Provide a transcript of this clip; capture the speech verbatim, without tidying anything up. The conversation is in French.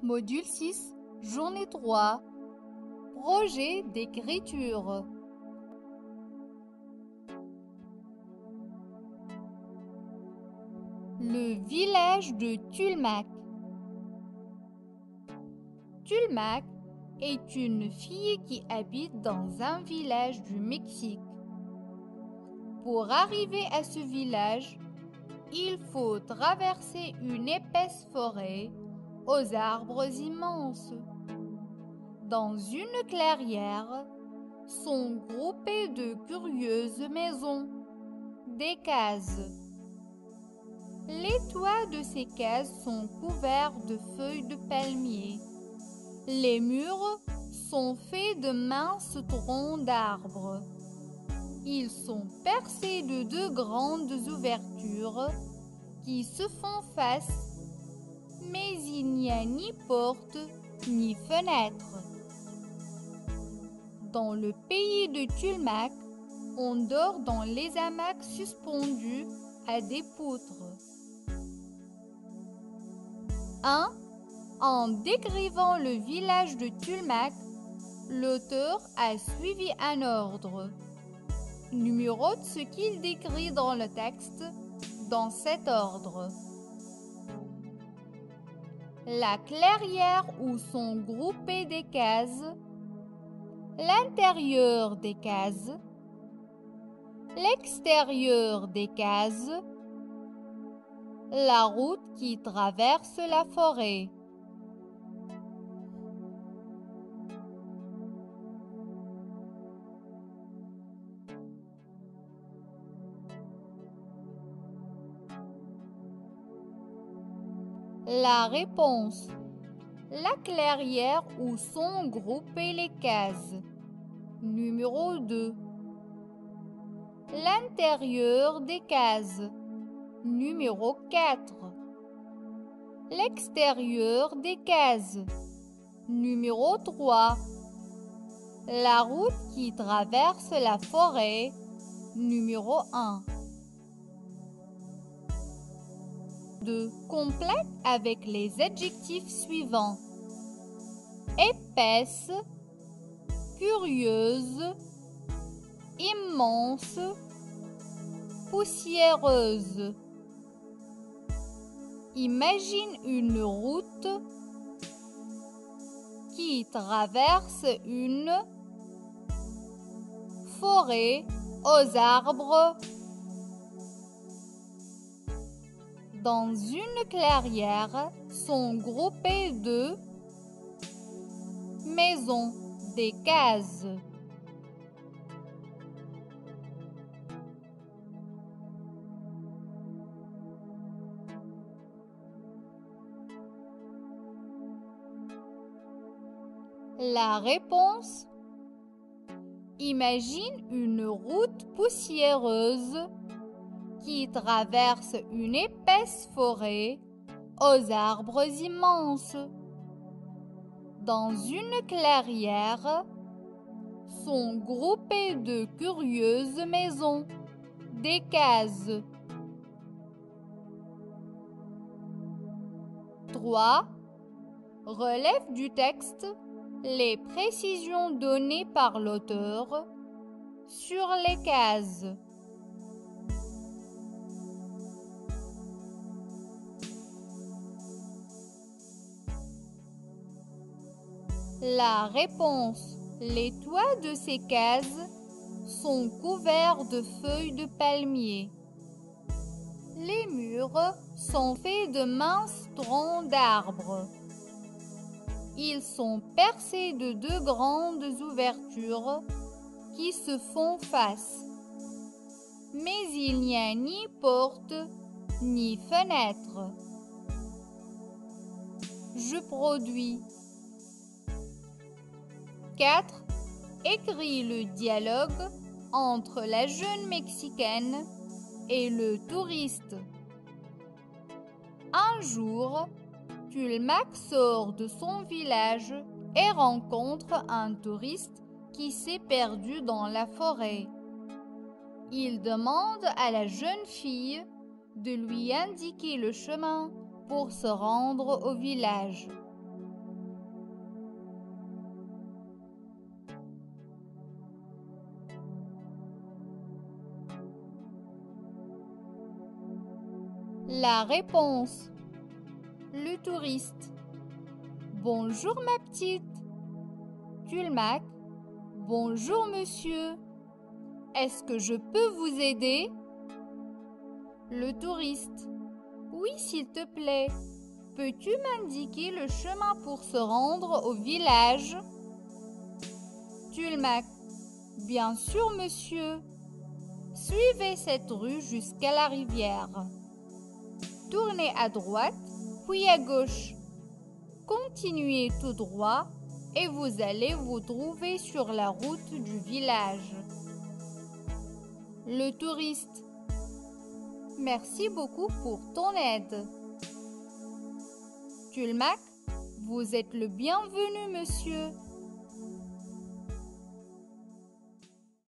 Module six, Journée trois. Projet d'écriture. Le village de Tulmac. Tulmac est une fille qui habite dans un village du Mexique. Pour arriver à ce village, il faut traverser une épaisse forêt aux arbres immenses. Dans une clairière sont groupées de curieuses maisons, des cases. Les toits de ces cases sont couverts de feuilles de palmier. Les murs sont faits de minces troncs d'arbres. Ils sont percés de deux grandes ouvertures qui se font face, mais il n'y a ni porte ni fenêtre. Dans le pays de Tulmac, on dort dans les hamacs suspendus à des poutres. un. En décrivant le village de Tulmac, l'auteur a suivi un ordre. Numérote ce qu'il décrit dans le texte dans cet ordre. La clairière où sont groupées des cases, l'intérieur des cases, l'extérieur des cases, la route qui traverse la forêt. La réponse. La clairière où sont groupées les cases. Numéro deux. L'intérieur des cases. Numéro quatre. L'extérieur des cases. Numéro trois. La route qui traverse la forêt. Numéro un. deux. Complète avec les adjectifs suivants. Épaisse, curieuse, immense, poussiéreuse. Imagine une route qui traverse une forêt aux arbres. Dans une clairière sont groupées de maisons, des cases. La réponse. Imagine une route poussiéreuse qui traverse une épaisse forêt aux arbres immenses. Dans une clairière sont groupées de curieuses maisons, des cases. trois. Relève du texte les précisions données par l'auteur sur les cases. La réponse. Les toits de ces cases sont couverts de feuilles de palmier. Les murs sont faits de minces troncs d'arbres. Ils sont percés de deux grandes ouvertures qui se font face. Mais il n'y a ni porte ni fenêtre. Je produis. quatre. Écris le dialogue entre la jeune Mexicaine et le touriste. Un jour, Tulmac sort de son village et rencontre un touriste qui s'est perdu dans la forêt. Il demande à la jeune fille de lui indiquer le chemin pour se rendre au village. La réponse. Le touriste. Bonjour ma petite. Tulmac. Bonjour monsieur. Est-ce que je peux vous aider? Le touriste. Oui, s'il te plaît. Peux-tu m'indiquer le chemin pour se rendre au village? Tulmac. Bien sûr, monsieur. Suivez cette rue jusqu'à la rivière. Tournez à droite, puis à gauche. Continuez tout droit et vous allez vous trouver sur la route du village. Le touriste. Merci beaucoup pour ton aide. Tulmac, vous êtes le bienvenu, monsieur.